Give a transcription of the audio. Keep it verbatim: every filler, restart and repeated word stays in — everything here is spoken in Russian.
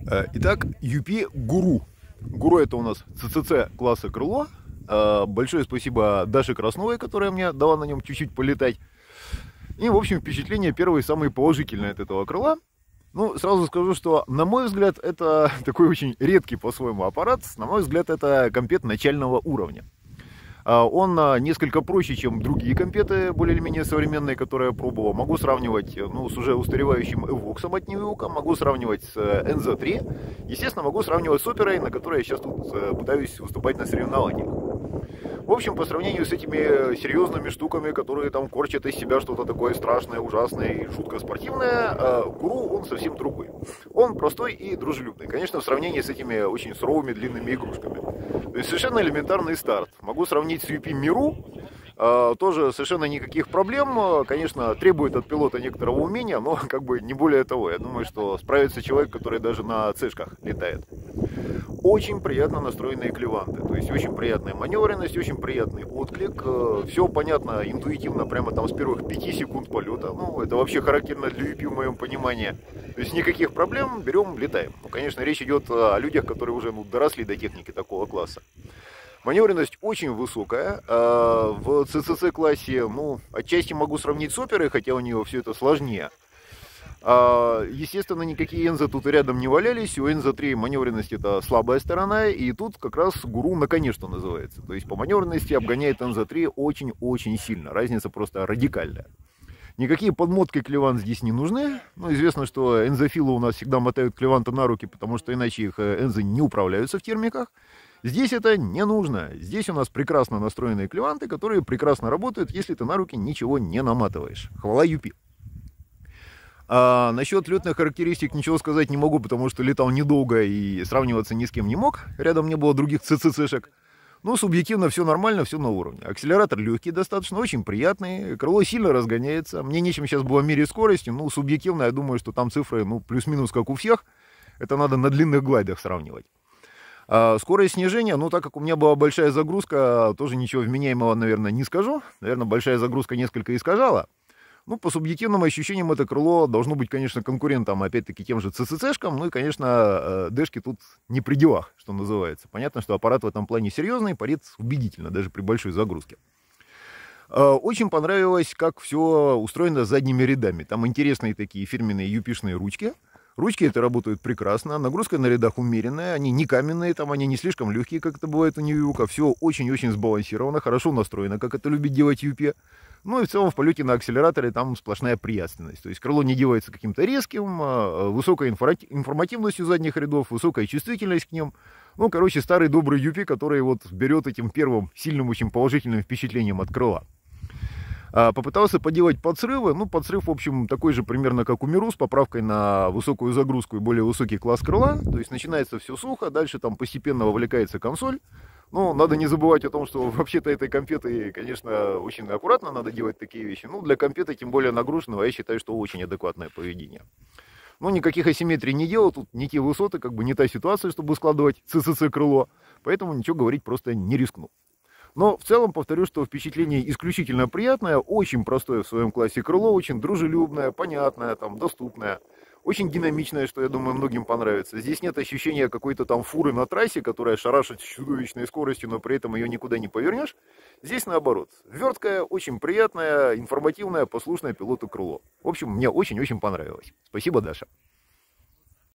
Э, Итак, ю пи Гуру. Гуру — это у нас си си си класса крыло. Э, Большое спасибо Даше Красновой, которая мне дала на нем чуть-чуть полетать. И, в общем, впечатления первые самые положительные от этого крыла. Ну, сразу скажу, что, на мой взгляд, это такой очень редкий по-своему аппарат. На мой взгляд, это компет начального уровня. Он несколько проще, чем другие компеты, более или менее современные, которые я пробовал. Могу сравнивать, ну, с уже устаревающим Эвоксом от Нивиука, могу сравнивать с эн зет три. Естественно, могу сравнивать с Оперой, на которой я сейчас тут пытаюсь выступать на соревнованиях. В общем, по сравнению с этими серьезными штуками, которые там корчат из себя что-то такое страшное, ужасное и жутко спортивное, Гуру, он совсем другой. Он простой и дружелюбный. Конечно, в сравнении с этими очень суровыми длинными игрушками. То есть совершенно элементарный старт. Могу сравнить с ю пи Миру. Тоже совершенно никаких проблем. Конечно, требует от пилота некоторого умения, но как бы не более того. Я думаю, что справится человек, который даже на цешках летает. Очень приятно настроенные клеванты, то есть очень приятная маневренность, очень приятный отклик. Все понятно интуитивно прямо там с первых пяти секунд полета. Ну, это вообще характерно для ю пи в моем понимании. То есть никаких проблем, берем, летаем. Ну, конечно, речь идет о людях, которые уже ну, доросли до техники такого класса. Маневренность очень высокая. В си си си классе, ну, отчасти могу сравнить с Оперой, хотя у нее все это сложнее. Естественно, никакие Энзо тут рядом не валялись. У эн зет три маневренность — это слабая сторона, и тут как раз Гуру наконец-то называется. То есть по маневренности обгоняет эн зет три очень-очень сильно. Разница просто радикальная. Никакие подмотки клевант здесь не нужны. Ну, известно, что энзофилы у нас всегда мотают клеванты на руки, потому что иначе их энзы не управляются в термиках. Здесь это не нужно. Здесь у нас прекрасно настроенные клеванты, которые прекрасно работают, если ты на руки ничего не наматываешь. Хвала ю пи. А насчет летных характеристик ничего сказать не могу, потому что летал недолго и сравниваться ни с кем не мог. Рядом не было других си си си-шек. Но субъективно все нормально, все на уровне. Акселератор легкий достаточно, очень приятный. Крыло сильно разгоняется. Мне нечем сейчас было мерить скоростью. Ну, субъективно, я думаю, что там цифры, ну, плюс-минус как у всех. Это надо на длинных глайдах сравнивать. А скорость снижения, ну, так как у меня была большая загрузка, тоже ничего вменяемого, наверное, не скажу. Наверное, большая загрузка несколько искажала. Ну, по субъективным ощущениям, это крыло должно быть, конечно, конкурентом, опять-таки, тем же си си си-шкам. Ну и, конечно, дэшки тут не при делах, что называется. Понятно, что аппарат в этом плане серьезный, парит убедительно, даже при большой загрузке. Очень понравилось, как все устроено с задними рядами. Там интересные такие фирменные ю пи-шные ручки. Ручки это работают прекрасно, нагрузка на рядах умеренная, они не каменные, там они не слишком легкие, как это бывает у Нивиука. Все очень-очень сбалансировано, хорошо настроено, как это любит делать ю пи. Ну и в целом в полете на акселераторе там сплошная приятственность. То есть крыло не делается каким-то резким, высокой информативностью задних рядов, высокая чувствительность к ним. Ну, короче, старый добрый ю пи, который вот берет этим первым сильным, очень положительным впечатлением от крыла. Попытался поделать подсрывы. Ну, подсрыв, в общем, такой же примерно, как у Миру, с поправкой на высокую загрузку и более высокий класс крыла. То есть начинается все сухо, дальше там постепенно вовлекается консоль. Ну, надо не забывать о том, что вообще-то этой компетой, конечно, очень аккуратно надо делать такие вещи. Ну, для компета, тем более нагруженного, я считаю, что очень адекватное поведение. Ну, никаких асимметрий не делал, тут не те высоты, как бы не та ситуация, чтобы складывать си си си-крыло. Поэтому ничего говорить просто не рискну. Но в целом повторю, что впечатление исключительно приятное, очень простое в своем классе крыло, очень дружелюбное, понятное, там, доступное, очень динамичное, что, я думаю, многим понравится. Здесь нет ощущения какой-то там фуры на трассе, которая шарашит с чудовищной скоростью, но при этом ее никуда не повернешь. Здесь наоборот. Верткое, очень приятное, информативное, послушное пилоту крыло. В общем, мне очень-очень понравилось. Спасибо, Даша.